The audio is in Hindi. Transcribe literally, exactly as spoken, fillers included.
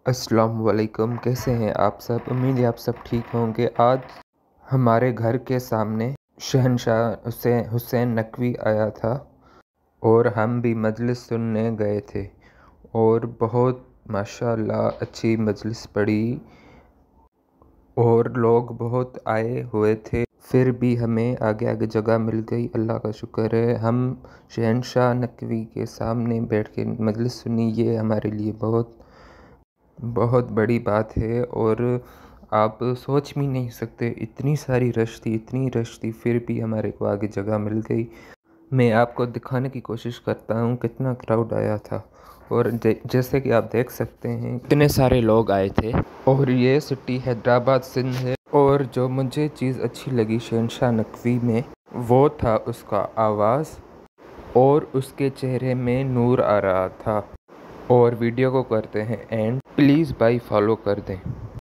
अस्सलाम वालेकुम, कैसे हैं आप सब। उम्मीद है आप सब ठीक होंगे। आज हमारे घर के सामने शहनशाह हुसैन हुसैन नकवी आया था और हम भी मजलिस सुनने गए थे और बहुत माशाल्लाह अच्छी मजलिस पड़ी और लोग बहुत आए हुए थे। फिर भी हमें आगे आगे जगह मिल गई, अल्लाह का शुक्र है। हम शहनशाह नकवी के सामने बैठ के मजलिस सुनी, ये हमारे लिए बहुत बहुत बड़ी बात है और आप सोच भी नहीं सकते, इतनी सारी रश थी इतनी रश थी फिर भी हमारे को आगे जगह मिल गई। मैं आपको दिखाने की कोशिश करता हूँ कितना क्राउड आया था और जैसे कि आप देख सकते हैं इतने सारे लोग आए थे। और ये सिटी हैदराबाद सिंध है। और जो मुझे चीज़ अच्छी लगी शहनशाह नकवी में वो था उसका आवाज़ और उसके चेहरे में नूर आ रहा था। और वीडियो को करते हैं एंड, प्लीज़ भाई फॉलो कर दें।